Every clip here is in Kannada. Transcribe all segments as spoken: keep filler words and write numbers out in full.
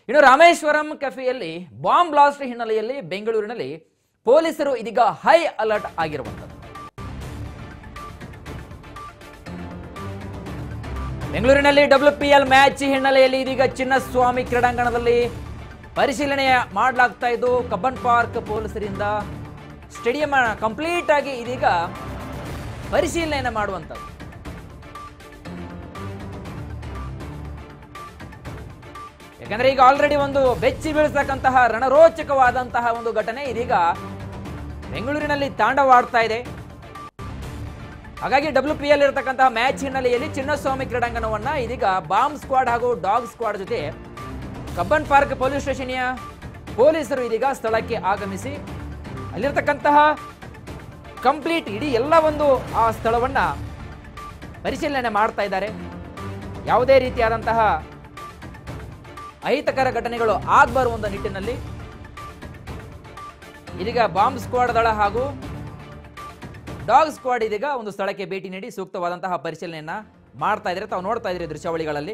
ಇನ್ನು ರಾಮೇಶ್ವರಂ ಕೆಫೆಯಲ್ಲಿ ಬಾಂಬ್ ಬ್ಲಾಸ್ಟ್ ಹಿನ್ನೆಲೆಯಲ್ಲಿ ಬೆಂಗಳೂರಿನಲ್ಲಿ ಪೊಲೀಸರು ಇದೀಗ ಹೈ ಅಲರ್ಟ್ ಆಗಿರುವಂತದ್ದು. ಬೆಂಗಳೂರಿನಲ್ಲಿ ಡಬ್ಲ್ಯೂಪಿಎಲ್ ಮ್ಯಾಚ್ ಹಿನ್ನೆಲೆಯಲ್ಲಿ ಇದೀಗ ಚಿನ್ನಸ್ವಾಮಿ ಕ್ರೀಡಾಂಗಣದಲ್ಲಿ ಪರಿಶೀಲನೆ ಮಾಡಲಾಗ್ತಾ ಇದ್ದು ಕಬ್ಬನ್ ಪಾರ್ಕ್ ಪೊಲೀಸರಿಂದ ಸ್ಟೇಡಿಯಂ ಕಂಪ್ಲೀಟ್ ಆಗಿ ಇದೀಗ ಪರಿಶೀಲನೆ ಮಾಡುವಂತದ್ದು. ಯಾಕಂದ್ರೆ ಈಗ ಆಲ್ರೆಡಿ ಒಂದು ಬೆಚ್ಚಿ ಬೀಳಿಸತಕ್ಕಂತಹ ರಣರೋಚಕವಾದಂತಹ ಒಂದು ಘಟನೆ ಇದೀಗ ಬೆಂಗಳೂರಿನಲ್ಲಿ ತಾಂಡವಾಡ್ತಾ ಇದೆ. ಹಾಗಾಗಿ ಡಬ್ಲ್ಯೂ ಪಿ ಎಲ್ ಇರತಕ್ಕಂತಹ ಮ್ಯಾಚ್ ಹಿನ್ನೆಲೆಯಲ್ಲಿ ಚಿನ್ನಸ್ವಾಮಿ ಕ್ರೀಡಾಂಗಣವನ್ನ ಇದೀಗ ಬಾಂಬ್ ಸ್ಕ್ವಾಡ್ ಹಾಗೂ ಡಾಗ್ ಸ್ಕ್ವಾಡ್ ಜೊತೆ ಕಬ್ಬನ್ ಪಾರ್ಕ್ ಪೊಲೀಸ್ ಸ್ಟೇಷನ್ಯ ಪೊಲೀಸರು ಇದೀಗ ಸ್ಥಳಕ್ಕೆ ಆಗಮಿಸಿ ಅಲ್ಲಿರ್ತಕ್ಕಂತಹ ಕಂಪ್ಲೀಟ್ ಇಡೀ ಎಲ್ಲ ಒಂದು ಆ ಸ್ಥಳವನ್ನ ಪರಿಶೀಲನೆ ಮಾಡ್ತಾ ಇದ್ದಾರೆ. ಯಾವುದೇ ರೀತಿಯಾದಂತಹ ಅಹಿತಕರ ಘಟನೆಗಳು ಆಗಬಾರುವಂತ ನಿಟ್ಟಿನಲ್ಲಿ ಇದೀಗ ಬಾಂಬ್ ಸ್ಕ್ವಾಡ್ ದಳ ಹಾಗೂ ಡಾಗ್ ಸ್ಕ್ವಾಡ್ ಇದೀಗ ಒಂದು ಸ್ಥಳಕ್ಕೆ ಭೇಟಿ ನೀಡಿ ಸೂಕ್ತವಾದಂತಹ ಪರಿಶೀಲನೆಯನ್ನ ಮಾಡ್ತಾ ಇದ್ದಾರೆ. ತಾವು ನೋಡ್ತಾ ಇದ್ದೀರಿ ದೃಶ್ಯಾವಳಿಗಳಲ್ಲಿ.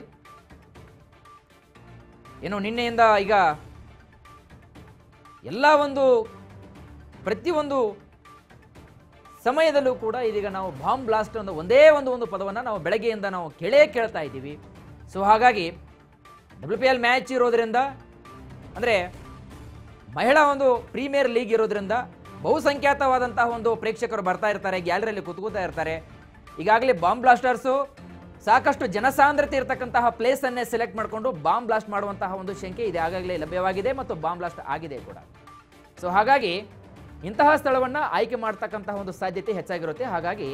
ಏನು ನಿನ್ನೆಯಿಂದ ಈಗ ಎಲ್ಲ ಒಂದು ಪ್ರತಿಯೊಂದು ಸಮಯದಲ್ಲೂ ಕೂಡ ಇದೀಗ ನಾವು ಬಾಂಬ್ ಬ್ಲಾಸ್ಟ್ ಒಂದು ಒಂದೇ ಒಂದು ಒಂದು ಪದವನ್ನು ನಾವು ಬೆಳಗ್ಗೆಯಿಂದ ನಾವು ಕೇಳೇ ಕೇಳ್ತಾ ಇದ್ದೀವಿ. ಸೊ ಹಾಗಾಗಿ ಡಬ್ಲ್ಯೂ ಪಿ ಎಲ್ ಮ್ಯಾಚ್ ಇರೋದ್ರಿಂದ ಅಂದರೆ ಮಹಿಳಾ ಒಂದು ಪ್ರೀಮಿಯರ್ ಲೀಗ್ ಇರೋದ್ರಿಂದ ಬಹುಸಂಖ್ಯಾತವಾದಂತಹ ಒಂದು ಪ್ರೇಕ್ಷಕರು ಬರ್ತಾ ಇರ್ತಾರೆ, ಗ್ಯಾಲರಿಯಲ್ಲಿ ಕೂತ್ಕೋತಾ ಇರ್ತಾರೆ. ಈಗಾಗಲೇ ಬಾಂಬ್ ಬ್ಲಾಸ್ಟರ್ಸು ಸಾಕಷ್ಟು ಜನಸಾಂದ್ರತೆ ಇರತಕ್ಕಂತಹ ಪ್ಲೇಸನ್ನೇ ಸೆಲೆಕ್ಟ್ ಮಾಡಿಕೊಂಡು ಬಾಂಬ್ ಬ್ಲಾಸ್ಟ್ ಮಾಡುವಂತಹ ಒಂದು ಶಂಕೆ ಇದೆ ಆಗಾಗಲೇ ಲಭ್ಯವಾಗಿದೆ ಮತ್ತು ಬಾಂಬ್ ಬ್ಲಾಸ್ಟ್ ಆಗಿದೆ ಕೂಡ. ಸೊ ಹಾಗಾಗಿ ಇಂತಹ ಸ್ಥಳವನ್ನು ಆಯ್ಕೆ ಮಾಡ್ತಕ್ಕಂತಹ ಒಂದು ಸಾಧ್ಯತೆ ಹೆಚ್ಚಾಗಿರುತ್ತೆ. ಹಾಗಾಗಿ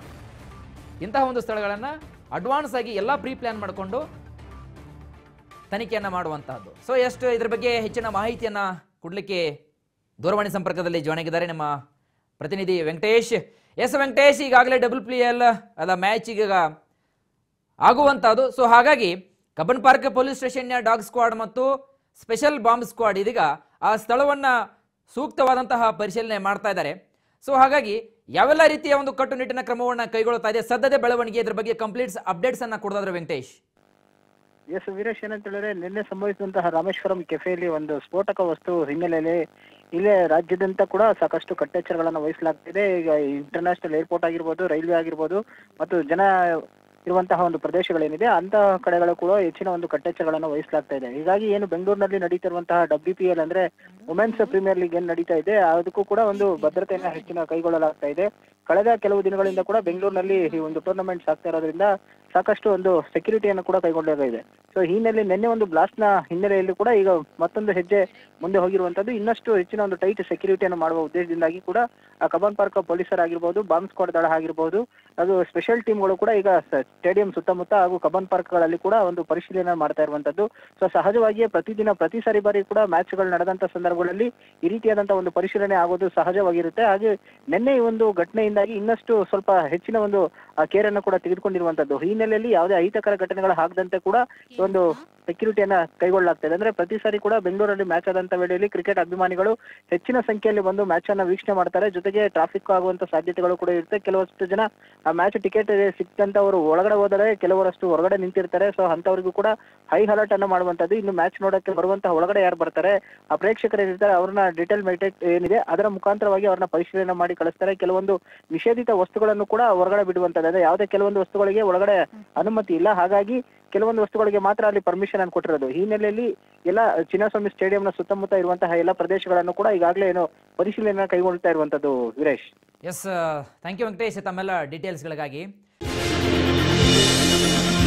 ಇಂತಹ ಒಂದು ಸ್ಥಳಗಳನ್ನು ಅಡ್ವಾನ್ಸ್ ಆಗಿ ಎಲ್ಲ ಪ್ರೀ ಪ್ಲಾನ್ ಮಾಡಿಕೊಂಡು ತನಿಖೆಯನ್ನು ಮಾಡುವಂತಹದ್ದು. ಸೊ ಎಷ್ಟು ಇದ್ರ ಬಗ್ಗೆ ಹೆಚ್ಚಿನ ಮಾಹಿತಿಯನ್ನು ಕೊಡಲಿಕ್ಕೆ ದೂರವಾಣಿ ಸಂಪರ್ಕದಲ್ಲಿ ಜಾಯ್ನ್ ಆಗಿದ್ದಾರೆ ನಮ್ಮ ಪ್ರತಿನಿಧಿ ವೆಂಕಟೇಶ್. ಎಸ್ ವೆಂಕಟೇಶ್, ಈಗಾಗಲೇ ಡಬ್ಲ್ಯೂ ಪಿ ಎಲ್ ಅದ ಮ್ಯಾಚ್ ಈಗ ಆಗುವಂತಹದ್ದು. ಸೊ ಹಾಗಾಗಿ ಕಬ್ಬನ್ ಪಾರ್ಕ್ ಪೊಲೀಸ್ ಸ್ಟೇಷನ್ನ ಡಾಗ್ ಸ್ಕ್ವಾಡ್ ಮತ್ತು ಸ್ಪೆಷಲ್ ಬಾಂಬ್ ಸ್ಕ್ವಾಡ್ ಇದೀಗ ಆ ಸ್ಥಳವನ್ನ ಸೂಕ್ತವಾದಂತಹ ಪರಿಶೀಲನೆ ಮಾಡ್ತಾ ಇದ್ದಾರೆ. ಸೊ ಹಾಗಾಗಿ ಯಾವೆಲ್ಲ ರೀತಿಯ ಒಂದು ಕಟ್ಟುನಿಟ್ಟಿನ ಕ್ರಮವನ್ನು ಕೈಗೊಳ್ಳುತ್ತಾ ಇದೆ ಸದ್ಯದ ಬೆಳವಣಿಗೆ ಇದ್ರ ಬಗ್ಗೆ ಕಂಪ್ಲೀಟ್ಸ್ ಅಪ್ಡೇಟ್ಸ್ ಅನ್ನ ಕೊಡೋದಾದ್ರೆ ವೆಂಕಟೇಶ್. ಎಸ್ ವೀರೇಶ್, ಏನಂತ ಹೇಳಿದ್ರೆ ನಿನ್ನೆ ಸಂಭವಿಸಿದಂತಹ ರಾಮೇಶ್ವರಂ ಕೆಫೆಯಲ್ಲಿ ಒಂದು ಸ್ಫೋಟಕ ವಸ್ತು ಹಿನ್ನೆಲೆಯಲ್ಲಿ ಇಲ್ಲೇ ರಾಜ್ಯದಂತ ಕೂಡ ಸಾಕಷ್ಟು ಕಟ್ಟೆಚ್ಚರಗಳನ್ನು ವಹಿಸಲಾಗ್ತಿದೆ. ಈಗ ಇಂಟರ್ನ್ಯಾಷನಲ್ ಏರ್ಪೋರ್ಟ್ ಆಗಿರ್ಬೋದು, ರೈಲ್ವೆ ಆಗಿರ್ಬೋದು ಮತ್ತು ಜನ ಇರುವಂತಹ ಒಂದು ಪ್ರದೇಶಗಳೇನಿದೆ ಅಂತಹ ಕಡೆಗಳು ಕೂಡ ಹೆಚ್ಚಿನ ಒಂದು ಕಟ್ಟೆಚ್ಚರಗಳನ್ನು ವಹಿಸಲಾಗ್ತಾ ಇದೆ. ಹೀಗಾಗಿ ಏನು ಬೆಂಗಳೂರಿನಲ್ಲಿ ನಡೀತಿರುವಂತಹ ಡಬ್ಲ್ಯೂ ಪಿ ಎಲ್ ಅಂದ್ರೆ ವುಮೆನ್ಸ್ ಪ್ರೀಮಿಯರ್ ಲೀಗ್ ಏನ್ ನಡೀತಾ ಇದೆ ಅದಕ್ಕೂ ಕೂಡ ಒಂದು ಭದ್ರತೆಯನ್ನ ಹೆಚ್ಚಿನ ಕೈಗೊಳ್ಳಲಾಗ್ತಾ ಇದೆ. ಕಳೆದ ಕೆಲವು ದಿನಗಳಿಂದ ಕೂಡ ಬೆಂಗಳೂರಿನಲ್ಲಿ ಈ ಒಂದು ಟೂರ್ನಮೆಂಟ್ಸ್ ಆಗ್ತಾ ಇರೋದ್ರಿಂದ ಸಾಕಷ್ಟು ಒಂದು ಸೆಕ್ಯೂರಿಟಿಯನ್ನು ಕೂಡ ಕೈಗೊಳ್ಳಲಾಗಿದೆ. ಸೊ ಈ ಹಿನ್ನೆಲೆ ನಿನ್ನೆ ಒಂದು ಬ್ಲಾಸ್ಟ್ ನ ಹಿನ್ನೆಲೆಯಲ್ಲಿ ಕೂಡ ಈಗ ಮತ್ತೊಂದು ಹೆಜ್ಜೆ ಮುಂದೆ ಹೋಗಿರುವಂತದ್ದು. ಇನ್ನಷ್ಟು ಹೆಚ್ಚಿನ ಒಂದು ಟೈಟ್ ಸೆಕ್ಯೂರಿಟಿಯನ್ನು ಮಾಡುವ ಉದ್ದೇಶದಿಂದಾಗಿ ಕೂಡ ಕಬ್ಬನ್ ಪಾರ್ಕ್ ಪೊಲೀಸರಾಗಿರ್ಬೋದು, ಬಾಂಬ್ ಸ್ಕ್ವಾಡ್ ದಳ ಆಗಿರ್ಬೋದು, ಅದು ಸ್ಪೆಷಲ್ ಟೀಮ್ಗಳು ಕೂಡ ಈಗ ಸ್ಟೇಡಿಯಂ ಸುತ್ತಮುತ್ತ ಹಾಗೂ ಕಬ್ಬನ್ ಪಾರ್ಕ್ಗಳಲ್ಲಿ ಕೂಡ ಒಂದು ಪರಿಶೀಲನೆ ಮಾಡ್ತಾ ಇರುವಂತದ್ದು. ಸೊ ಸಹಜವಾಗಿಯೇ ಪ್ರತಿದಿನ ಪ್ರತಿ ಸಾರಿ ಬಾರಿ ಕೂಡ ಮ್ಯಾಚ್ಗಳು ನಡೆದಂತ ಸಂದರ್ಭಗಳಲ್ಲಿ ಈ ರೀತಿಯಾದಂತಹ ಒಂದು ಪರಿಶೀಲನೆ ಆಗೋದು ಸಹಜವಾಗಿರುತ್ತೆ. ಹಾಗೆ ನಿನ್ನೆ ಈ ಒಂದು ಘಟನೆಯಿಂದಾಗಿ ಇನ್ನಷ್ಟು ಸ್ವಲ್ಪ ಹೆಚ್ಚಿನ ಒಂದು ಕೇರ್ ಅನ್ನು ಕೂಡ ತೆಗೆದುಕೊಂಡಿರುವಂತದ್ದು. ಈ ಹಿನ್ನೆಲೆಯಲ್ಲಿ ಯಾವುದೇ ಅಹಿತಕರ ಘಟನೆಗಳು ಆಗದಂತೆ ಕೂಡ ಒಂದು ಸೆಕ್ಯೂರಿಟಿಯನ್ನ ಕೈಗೊಳ್ಳಲಾಗ್ತದೆ. ಅಂದ್ರೆ ಪ್ರತಿ ಸಾರಿ ಕೂಡ ಬೆಂಗಳೂರಲ್ಲಿ ಮ್ಯಾಚ್ ಆದಂತ ವೇಳೆಯಲ್ಲಿ ಕ್ರಿಕೆಟ್ ಅಭಿಮಾನಿಗಳು ಹೆಚ್ಚಿನ ಸಂಖ್ಯೆಯಲ್ಲಿ ಬಂದು ಮ್ಯಾಚ್ ಅನ್ನ ವೀಕ್ಷಣೆ ಮಾಡ್ತಾರೆ. ಜೊತೆಗೆ ಟ್ರಾಫಿಕ್ ಆಗುವಂತ ಸಾಧ್ಯತೆಗಳು ಕೂಡ ಇರುತ್ತೆ. ಕೆಲವಷ್ಟು ಜನ ಆ ಮ್ಯಾಚ್ ಟಿಕೆಟ್ ಸಿಕ್ಕಂತವರು ಒಳಗಡೆ ಹೋದರೆ ಕೆಲವರಷ್ಟು ಹೊರಗಡೆ ನಿಂತಿರ್ತಾರೆ. ಸೊ ಅಂತವರಿಗೂ ಕೂಡ ಹೈ ಅಲರ್ಟ್ ಅನ್ನ ಮಾಡುವಂತದ್ದು. ಇನ್ನು ಮ್ಯಾಚ್ ನೋಡಕ್ಕೆ ಬರುವಂತಹ ಒಳಗಡೆ ಯಾರು ಬರ್ತಾರೆ ಆ ಪ್ರೇಕ್ಷಕರು ಏನಿರ್ತಾರೆ ಅವ್ರನ್ನ ಡಿಟೇಲ್ ಮೈಟೆಕ್ ಏನಿದೆ ಅದರ ಮುಖಾಂತರವಾಗಿ ಅವ್ರನ್ನ ಪರಿಶೀಲನೆ ಮಾಡಿ ಕಳಿಸ್ತಾರೆ. ಕೆಲವೊಂದು ನಿಷೇಧಿತ ವಸ್ತುಗಳನ್ನು ಕೂಡ ಹೊರಗಡೆ ಬಿಡುವಂತದ್ದು. ಅಂದ್ರೆ ಯಾವುದೇ ಕೆಲವೊಂದು ವಸ್ತುಗಳಿಗೆ ಒಳಗಡೆ ಅನುಮತಿ ಇಲ್ಲ, ಹಾಗಾಗಿ ಕೆಲವೊಂದು ವಸ್ತುಗಳಿಗೆ ಮಾತ್ರ ಅಲ್ಲಿ ಪರ್ಮಿಷನ್ ಅನ್ನು ಕೊಟ್ಟಿರೋದು. ಈ ಹಿನ್ನೆಲೆಯಲ್ಲಿ ಎಲ್ಲ ಚಿನ್ನಸ್ವಾಮಿ ಸ್ಟೇಡಿಯಂನ ಸುತ್ತಮುತ್ತ ಇರುವಂತಹ ಎಲ್ಲ ಪ್ರದೇಶಗಳನ್ನು ಕೂಡ ಈಗಾಗಲೇ ಏನು ಪರಿಶೀಲನೆ ಕೈಗೊಳ್ತಾ ಇರುವಂತದ್ದು Veeresh. Yes, thank you Venkatesh ತಮ್ಮೆಲ್ಲ ಡೀಟೇಲ್ಸ್ಗಳಿಗಾಗಿ.